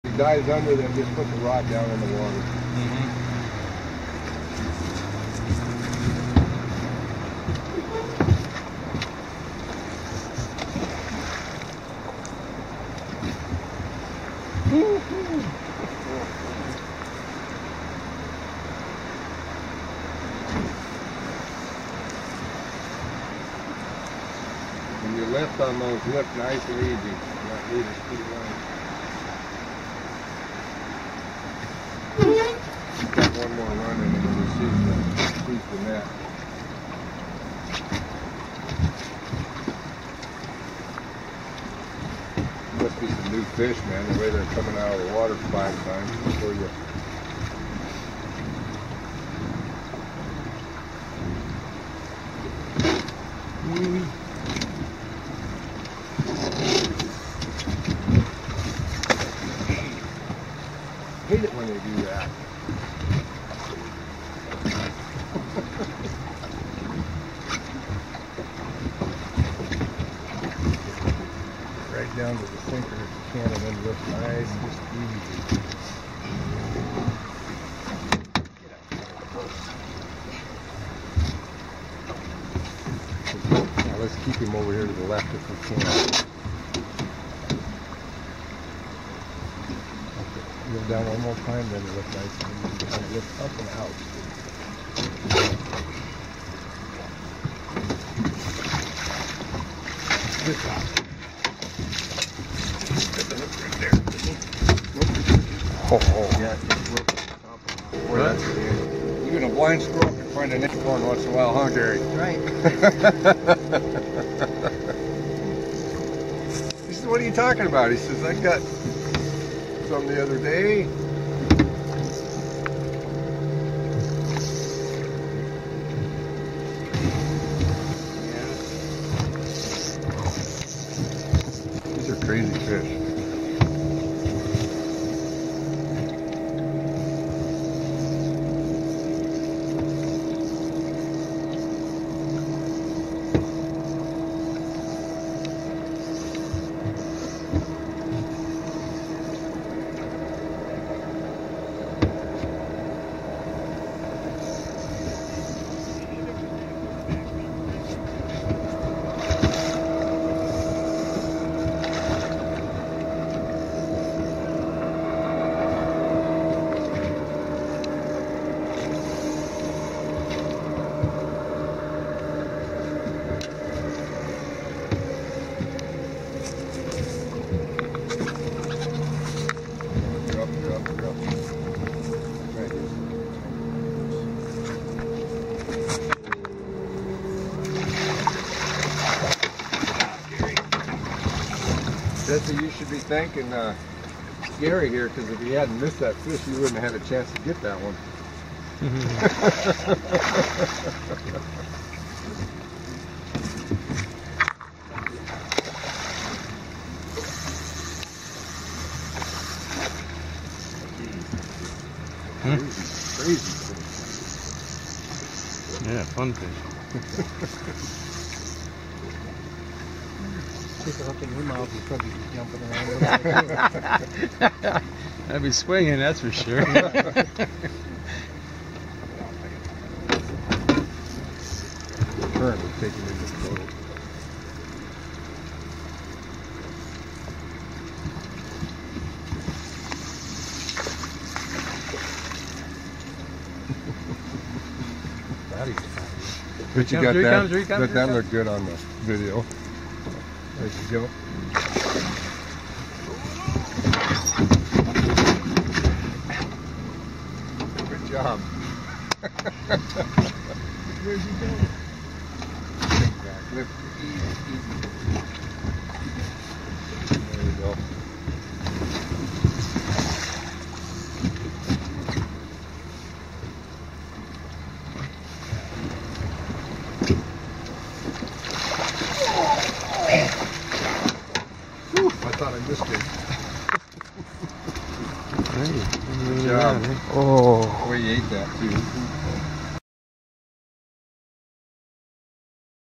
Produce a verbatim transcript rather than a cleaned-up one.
He dives under, then just put the rod down in the water. Mm-hmm. And you're left on those lift nice and easy. Not need a speed line. Got one more run in it and you see the, see the net. Must be some new fish, man, the way they're coming out of the water five times before you. Mm. Hate it when they do that. Right down to the sinker if you can, and then lift nice, just easy. Now let's keep him over here to the left if we can. Lift down one more time, then lift nice and easy. And lift up and out. Good job. Oh, oh. Yeah, boy, that's good. Even a blind squirrel can find an acorn once in a while, huh, Gary? Right. He says, what are you talking about? He says, I got some the other day. Yeah. These are crazy fish. Jesse, you should be thanking uh, Gary here, because if he hadn't missed that fish, you wouldn't have had a chance to get that one. Hmm? Crazy, crazy. Yeah, fun fish. Take a hook in your mouth, you'd probably be jumping around. I'd be swinging, that's for sure. Current would take him in this boat. But you got that, but that looked good on the video. There you go. Good job. Where's he going? Back, lift, easy, easy. There you go. Whew, I thought I missed it. Hey, Good job. Oh. Boy, you ate that too.